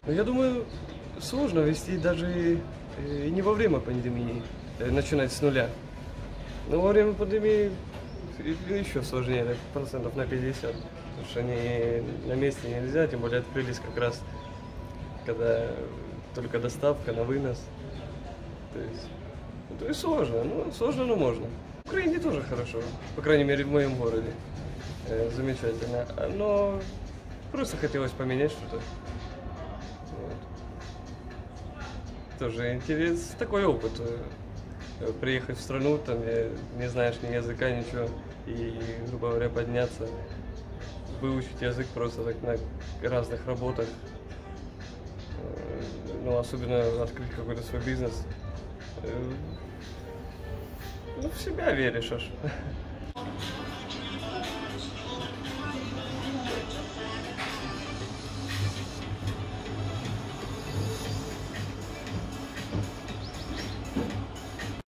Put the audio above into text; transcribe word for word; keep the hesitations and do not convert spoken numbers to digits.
Ну, я думаю, сложно вести даже и не во время пандемии, э, начинать с нуля. Но во время пандемии еще сложнее, так, процентов на пятьдесят. Потому что они на месте нельзя, тем более открылись как раз, когда только доставка на вынос. То есть, ну, то есть сложно, ну сложно, но можно. В Украине тоже хорошо, по крайней мере в моем городе. Э, замечательно. Но просто хотелось поменять что-то. Вот. Тоже интерес, такой опыт. э, Приехать в страну, там, где не знаешь ни языка, ничего, и, грубо говоря, подняться, выучить язык просто так на разных работах. Э, Ну, особенно открыть какой-то свой бизнес. Э, Ну, в себя веришь аж.